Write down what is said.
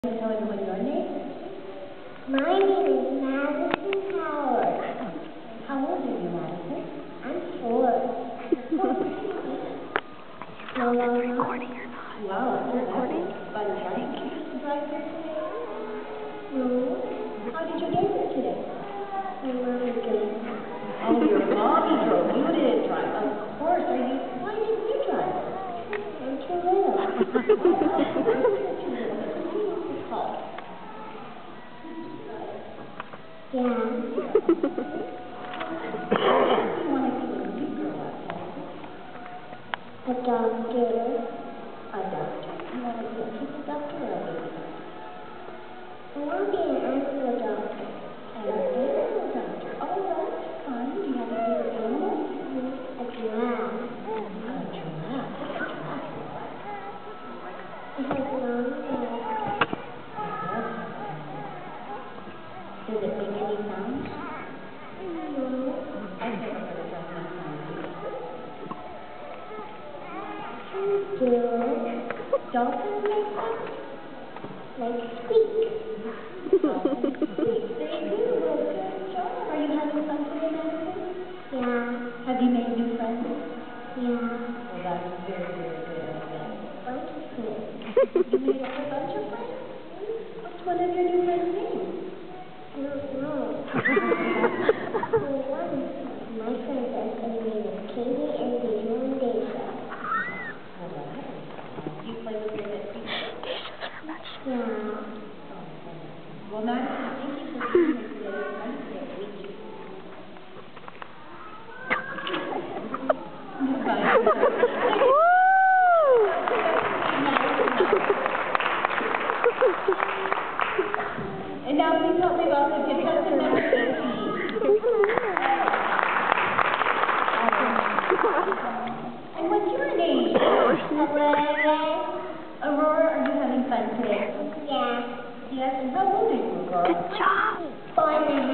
Tell everyone your name. My name is Madison Howard. How old are you, Madison? I'm 4. Wow, Recording. By the way, did you drive here today? No, How did you get here today? my mom is doing that. Oh, your mommy drove. You didn't drive. Of course. Why didn't you drive? I'm too little. Yeah. You want to be a new girl up there? A doctor. A doctor? You want to be a pizza doctor or a baby doctor? I want to be an animal doctor. An animal doctor. Oh, that's fun. Do you have a favorite animal? A giraffe. A giraffe. What's a giraffe? It has long legs. Does it make any sounds? No. I've never heard it make any sounds either. Dolphins make sounds? Like squeak. Dolphins squeak. They do. Well, good job. Are you having fun today, Madison? Yeah. Have you made new friends? Yeah. Well, that's very, very good of you. Bunch of friends. You made a whole bunch of friends? What's one of your new friends' names? I don't know. Well, one of my friends are going to name is Katie and Deja and Deja. Well, that is fun. Do you play with them at Pizza? Yeah. Well, Madison, thank you for being here today. It's nice to meet you. Bye. And now please help me welcome contestant number 18. And what's your name? Aurora, are you having fun today? Yeah. Yes, and how old are you, Aurora? Good job.